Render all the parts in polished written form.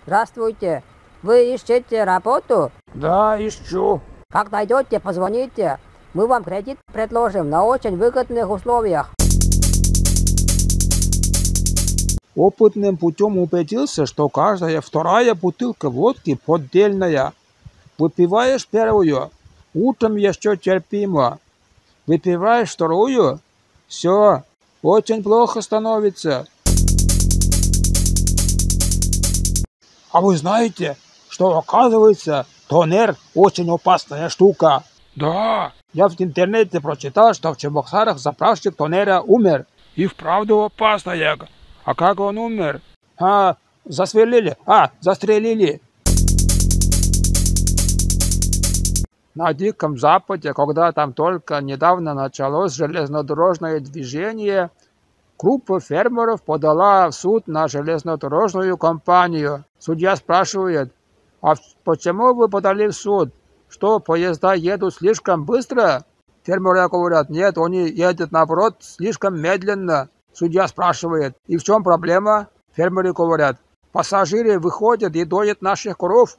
Здравствуйте. Вы ищете работу? Да, ищу. Как найдете, позвоните. Мы вам кредит предложим на очень выгодных условиях. Опытным путем убедился, что каждая вторая бутылка водки поддельная. Выпиваешь первую, утром еще терпимо. Выпиваешь вторую, все, очень плохо становится. А вы знаете, что оказывается, тонер очень опасная штука? Да, я в интернете прочитал, что в Чебоксарах заправщик тонера умер. И вправду опасная. А как он умер? Застрелили. На Диком Западе, когда там только недавно началось железнодорожное движение, группа фермеров подала в суд на железнодорожную компанию. Судья спрашивает: а почему вы подали в суд? Что, поезда едут слишком быстро? Фермеры говорят: нет, они едут наоборот слишком медленно. Судья спрашивает: и в чем проблема? Фермеры говорят: пассажиры выходят и доят наших коров.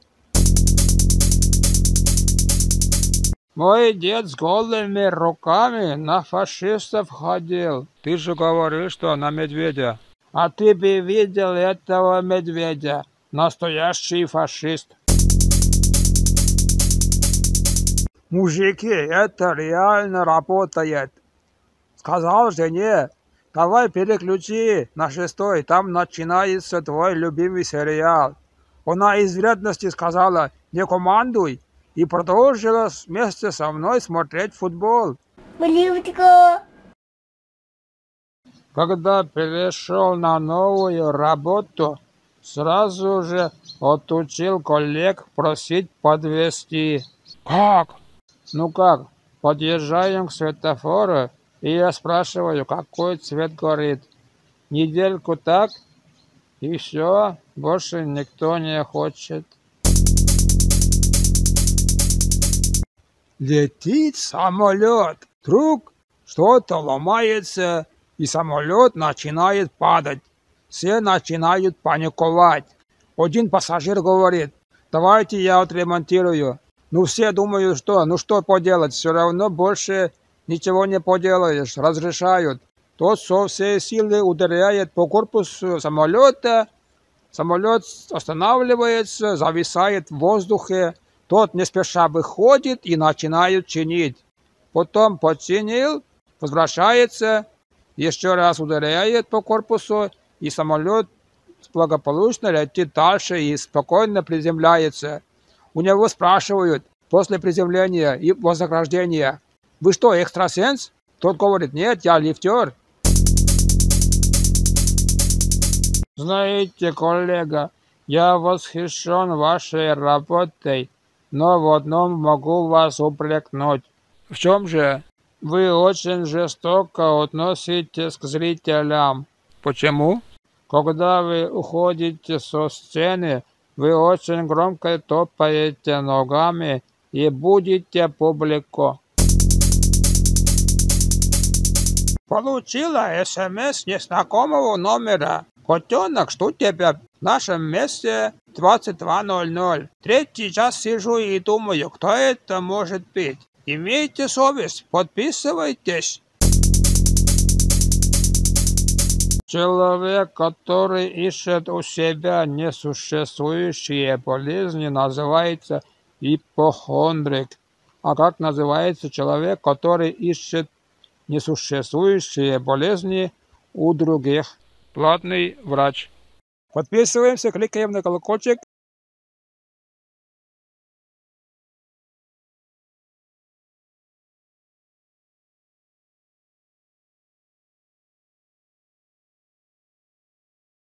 Мой дед с голыми руками на фашистов ходил. Ты же говоришь, что на медведя. А ты бы видел этого медведя. Настоящий фашист. Мужики, это реально работает. Сказал жене: давай переключи на 6, там начинается твой любимый сериал. Она из вредности сказала: не командуй. И продолжила вместе со мной смотреть футбол. Когда перешел на новую работу, сразу же отучил коллег просить подвезти. Как? Ну как, подъезжаем к светофору, и я спрашиваю, какой цвет горит. Недельку так, и все, больше никто не хочет. Летит самолет. Вдруг что-то ломается, и самолет начинает падать. Все начинают паниковать. Один пассажир говорит: давайте я отремонтирую. Ну все думают, что поделать, все равно больше ничего не поделаешь, разрешают. Тот со всей силы ударяет по корпусу самолета. Самолет останавливается, зависает в воздухе. Тот не спеша выходит и начинает чинить. Потом починил, возвращается, еще раз ударяет по корпусу, и самолет благополучно летит дальше и спокойно приземляется. У него спрашивают после приземления и вознаграждения: вы что, экстрасенс? Тот говорит: нет, я лифтер. Знаете, коллега, я восхищен вашей работой, но в одном могу вас упрекнуть. В чем же? Вы очень жестоко относитесь к зрителям. Почему? Когда вы уходите со сцены, вы очень громко топаете ногами и будете публику. Получила СМС незнакомого номера. Котенок, что у тебя в нашем месте 22:00. 3 час сижу и думаю, кто это может быть. Имейте совесть, подписывайтесь. Человек, который ищет у себя несуществующие болезни, называется ипохондрик. А как называется человек, который ищет несуществующие болезни у других? Платный врач. Подписываемся, кликаем на колокольчик